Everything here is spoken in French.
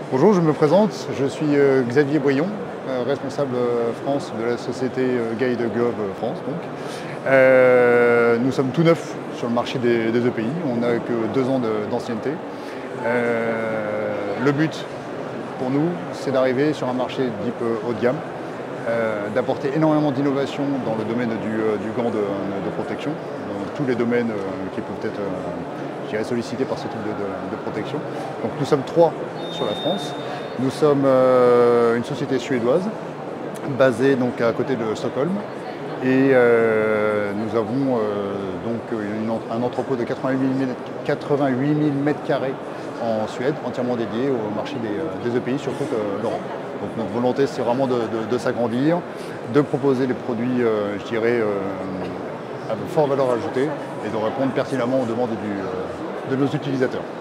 Bonjour, je me présente, je suis Xavier Boyon, responsable France de la société Guide Glove France. Nous sommes tout neufs sur le marché des EPI, on n'a que 2 ans d'ancienneté. Le but pour nous, c'est d'arriver sur un marché type haut de gamme, d'apporter énormément d'innovation dans le domaine du gant de protection, dans tous les domaines qui peuvent être sollicités par ce type de protection. Donc nous sommes 3 sur la France. Nous sommes une société suédoise basée donc à côté de Stockholm et nous avons un entrepôt de 88 000 m² en Suède, entièrement dédié au marché des EPI sur toute l'Europe. Donc notre volonté, c'est vraiment de s'agrandir, de proposer des produits, je dirais, à forte valeur ajoutée et de répondre pertinemment aux demandes de nos utilisateurs.